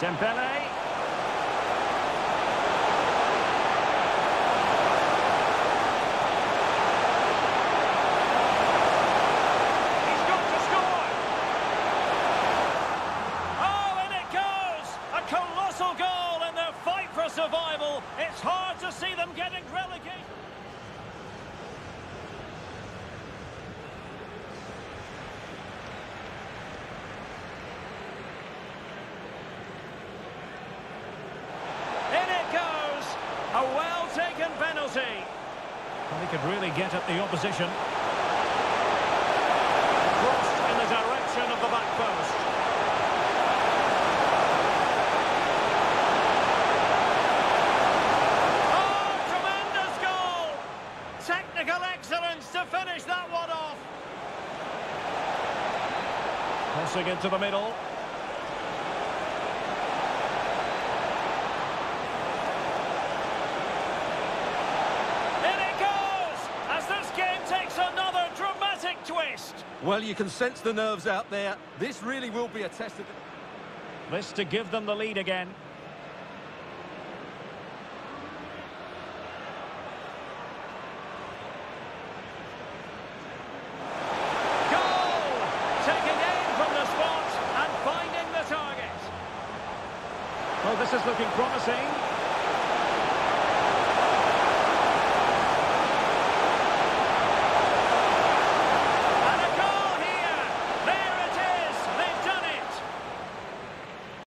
Dembele. He's got to score. Oh, and it goes! A colossal goal in their fight for survival. It's hard to see them getting relegated. A well-taken penalty. Well, he could really get at the opposition. Crossed in the direction of the back post. Oh, tremendous goal! Technical excellence to finish that one off. Crossing into the middle. Twist. Well, you can sense the nerves out there. This really will be a test of This to give them the lead again. Goal! Taking aim from the spot and finding the target. Well, this is looking promising.